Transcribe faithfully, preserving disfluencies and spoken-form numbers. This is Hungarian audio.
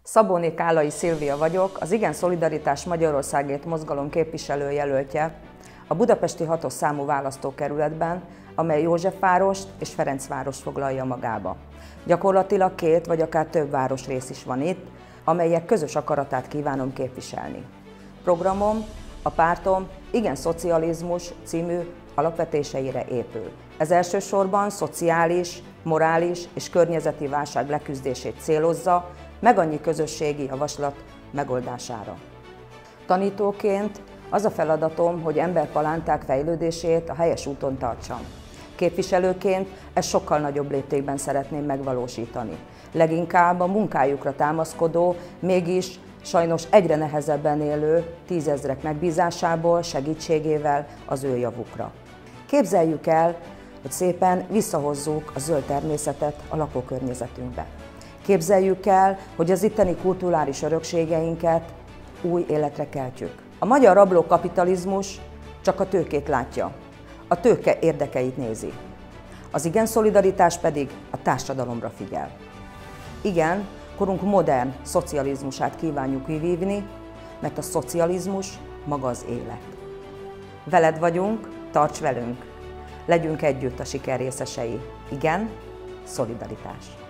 Szabóné Kálai Szilvia vagyok, az Igen Szolidaritás Magyarországért mozgalom képviselőjelöltje a budapesti hatos számú választókerületben, amely Józsefvárost és Ferencvárost foglalja magába. Gyakorlatilag két vagy akár több városrész is van itt, amelyek közös akaratát kívánom képviselni. Programom, a pártom Igen Szocializmus című alapvetéseire épül. Ez elsősorban szociális, morális és környezeti válság leküzdését célozza, meg annyi közösségi javaslat megoldására. Tanítóként az a feladatom, hogy emberpalánták fejlődését a helyes úton tartsam. Képviselőként ezt sokkal nagyobb léptékben szeretném megvalósítani. Leginkább a munkájukra támaszkodó, mégis sajnos egyre nehezebben élő tízezrek megbízásából, segítségével az ő javukra. Képzeljük el, hogy szépen visszahozzuk a zöld természetet a lakókörnyezetünkbe. Képzeljük el, hogy az itteni kulturális örökségeinket új életre keltjük. A magyar rablókapitalizmus csak a tőkét látja, a tőke érdekeit nézi. Az Igen Szolidaritás pedig a társadalomra figyel. Igen, korunk modern szocializmusát kívánjuk kivívni, mert a szocializmus maga az élet. Veled vagyunk, tarts velünk! Legyünk együtt a siker részesei. Igen, szolidaritás!